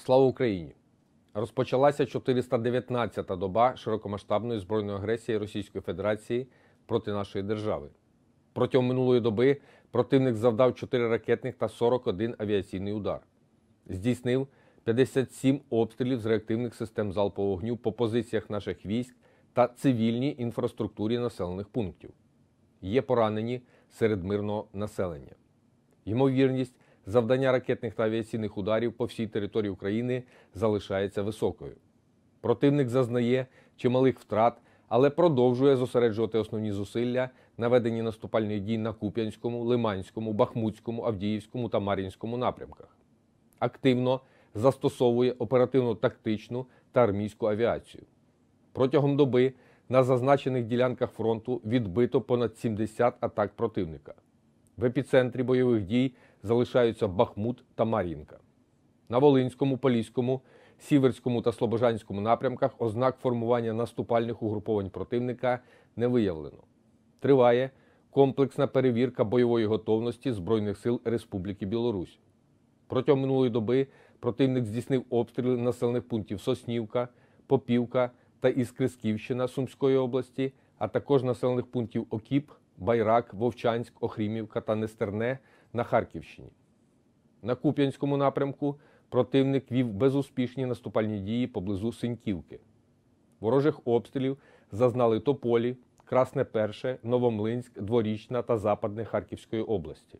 Слава Україні! Розпочалася 419-та доба широкомасштабної збройної агресії Російської Федерації проти нашої держави. Протягом минулої доби противник завдав 4 ракетних та 41 авіаційний удар. Здійснив 57 обстрілів з реактивних систем залпового вогню по позиціях наших військ та цивільній інфраструктурі населених пунктів. Є поранені серед мирного населення. Ймовірність завдання ракетних та авіаційних ударів по всій території України залишається високою. Противник зазнає чималих втрат, але продовжує зосереджувати основні зусилля на веденні наступальних дій на Куп'янському, Лиманському, Бахмутському, Авдіївському та Мар'їнському напрямках. Активно застосовує оперативно-тактичну та армійську авіацію. Протягом доби на зазначених ділянках фронту відбито понад 70 атак противника. В епіцентрі бойових дій залишаються Бахмут та Мар'їнка. На Волинському, Поліському, Сіверському та Слобожанському напрямках ознак формування наступальних угруповань противника не виявлено. Триває комплексна перевірка бойової готовності Збройних сил Республіки Білорусь. Протягом минулої доби противник здійснив обстріли населених пунктів Соснівка, Попівка та Іскрисківщина Сумської області, а також населених пунктів Окіп, Байрак, Вовчанськ, Охрімівка та Нестерне на Харківщині. На Куп'янському напрямку противник вів безуспішні наступальні дії поблизу Синьківки. Ворожих обстрілів зазнали Тополі, Красне Перше, Новомлинськ, Дворічна та Западне Харківської області.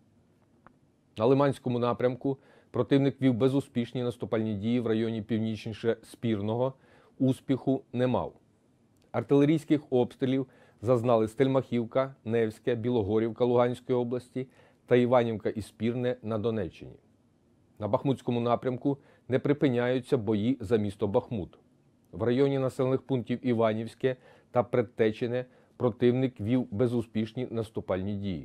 На Лиманському напрямку противник вів безуспішні наступальні дії в районі північніше Спірного, успіху не мав. Артилерійських обстрілів зазнали Стельмахівка, Невське, Білогорівка Луганської області та Іванівка і Спірне на Донеччині. На Бахмутському напрямку не припиняються бої за місто Бахмут. В районі населених пунктів Іванівське та Предтечене противник вів безуспішні наступальні дії.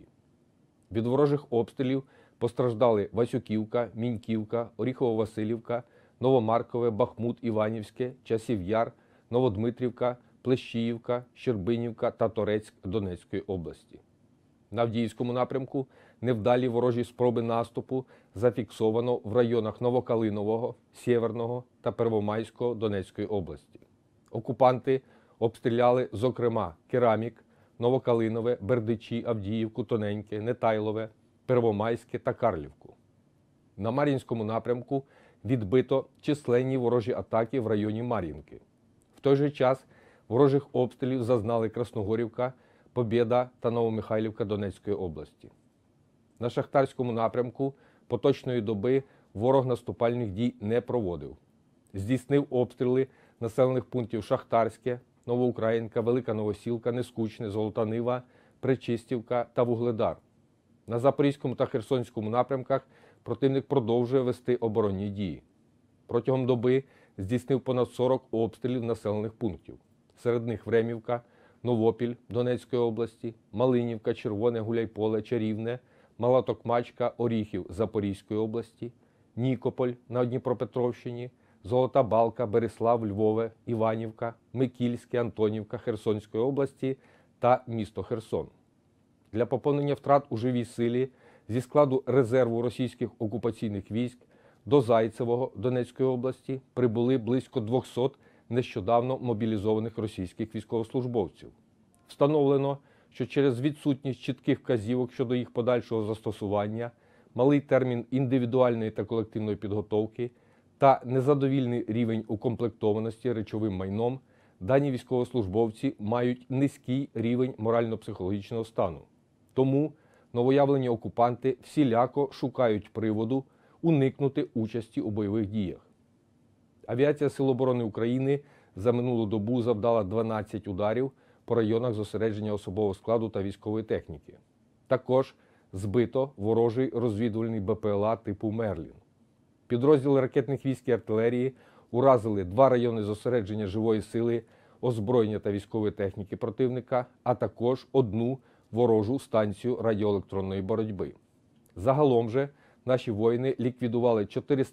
Від ворожих обстрілів постраждали Васюківка, Міньківка, Оріхово-Василівка, Новомаркове, Бахмут, Іванівське, Часів Яр, Новодмитрівка, Плещіївка, Щербинівка та Торецьк Донецької області. На Авдіївському напрямку невдалі ворожі спроби наступу зафіксовано в районах Новокалинового, Сєверного та Первомайського Донецької області. Окупанти обстріляли, зокрема, Керамік, Новокалинове, Бердичі, Авдіївку, Тоненьке, Нетайлове, Первомайське та Карлівку. На Мар'їнському напрямку відбито численні ворожі атаки в районі Мар'їнки. В той же час ворожих обстрілів зазнали Красногорівка, Побєда та Новомихайлівка Донецької області. На Шахтарському напрямку поточної доби ворог наступальних дій не проводив. Здійснив обстріли населених пунктів Шахтарське, Новоукраїнка, Велика Новосілка, Нескучне, Золота Нива, Пречистівка та Вугледар. На Запорізькому та Херсонському напрямках противник продовжує вести оборонні дії. Протягом доби здійснив понад 40 обстрілів населених пунктів. Серед них Времівка, Новопіль Донецької області, Малинівка, Червоне, Гуляйполе, Чарівне, Мала Токмачка, Оріхів Запорізької області, Нікополь на Дніпропетровщині, Золота Балка, Берислав, Львове, Іванівка, Микільське, Антонівка Херсонської області та місто Херсон. Для поповнення втрат у живій силі зі складу резерву російських окупаційних військ до Зайцевого Донецької області прибули близько 200 нещодавно мобілізованих російських військовослужбовців. Встановлено, що через відсутність чітких вказівок щодо їх подальшого застосування, малий термін індивідуальної та колективної підготовки та незадовільний рівень укомплектованості речовим майном, дані військовослужбовці мають низький рівень морально-психологічного стану. Тому новоявлені окупанти всіляко шукають приводу уникнути участі у бойових діях. Авіація Сил оборони України за минулу добу завдала 12 ударів по районах зосередження особового складу та військової техніки. Також збито ворожий розвідувальний БПЛА типу «Мерлін». Підрозділи ракетних військ і артилерії уразили 2 райони зосередження живої сили, озброєння та військової техніки противника, а також 1 ворожу станцію радіоелектронної боротьби. Загалом же наші воїни ліквідували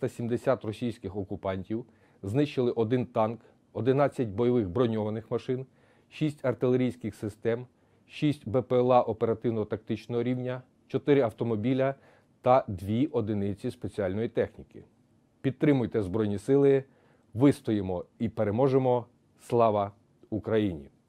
470 російських окупантів, знищили 1 танк, 11 бойових броньованих машин, 6 артилерійських систем, 6 БПЛА оперативно-тактичного рівня, 4 автомобіля та 2 одиниці спеціальної техніки. Підтримуйте Збройні Сили, вистоїмо і переможемо. Слава Україні!